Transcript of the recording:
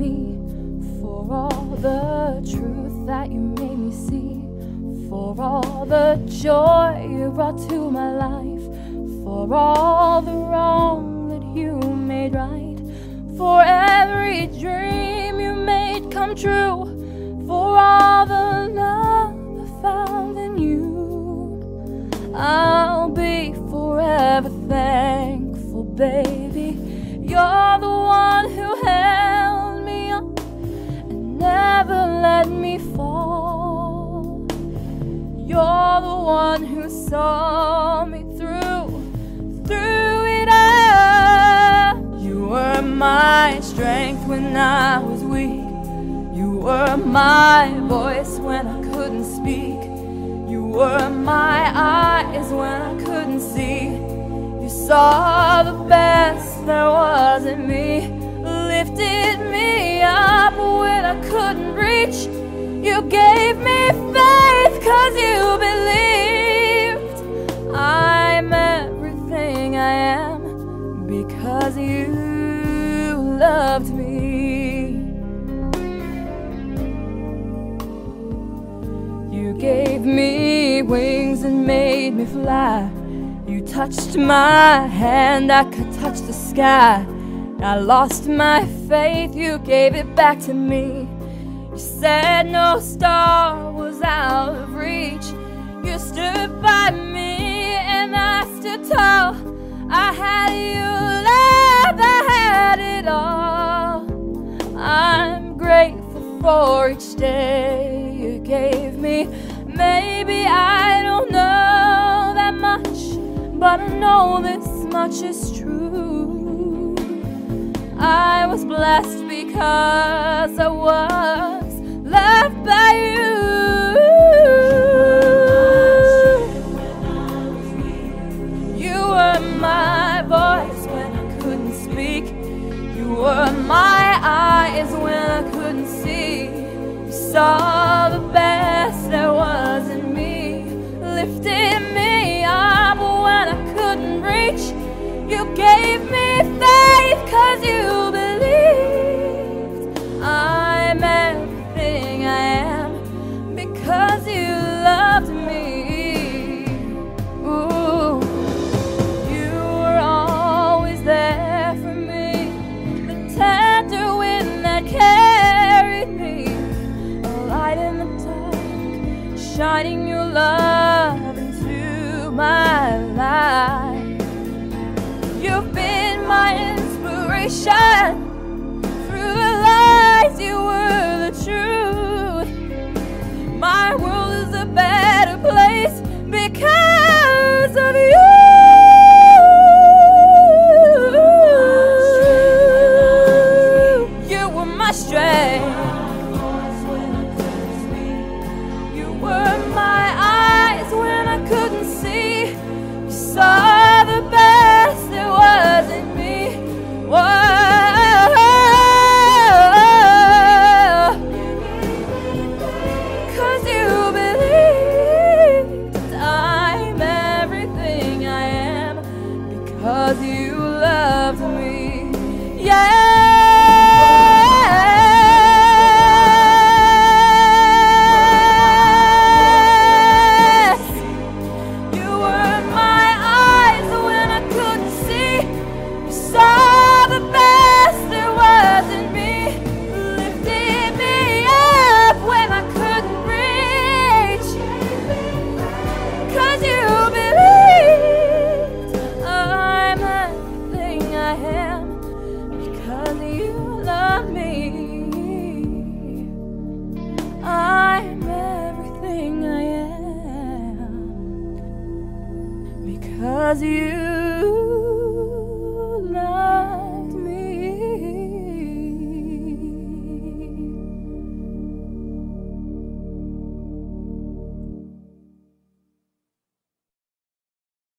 me, for all the truth that you made me see, for all the joy you brought to my life, for all the wrong that you made right, for every dream you made come true, for all the love I found in you. I'll be forever thankful, baby. You're the one who held me up and never let me fall. You're the one who saw me through it all. You were my strength when I was weak. You were my voice when I couldn't speak. You were my eyes when I couldn't see. You saw the best there was in me, lifted me up when I couldn't reach. You gave me faith 'cause you believed. I'm everything I am because you loved me. You gave me wings and made me fly. You touched my hand, I could touch the sky. I lost my faith, you gave it back to me. You said no star was out of reach. You stood by me and I stood tall. I had you, love, I had it all. I'm grateful for each day you gave me. Maybe I don't know that much, but I know this much is true. I was blessed because I was loved by you. You were my voice when I couldn't speak. You were my eyes when I couldn't see. You saw the best there was in me, lifted me up when I couldn't reach. You gave me faith 'cause you believed. I'm everything I am because you loved me. Ooh, you were always there for me, the tender wind that carried me, a light in the dark, shining your love into my life. You've been my inspiration. Through the lies, you were the truth. My world is a better place because of you. You were my strength. You were my eyes when I couldn't see. You saw the best there was in me. Whoa, 'cause you believed. I'm everything I am because you loved me. Yeah. I'm everything I am because you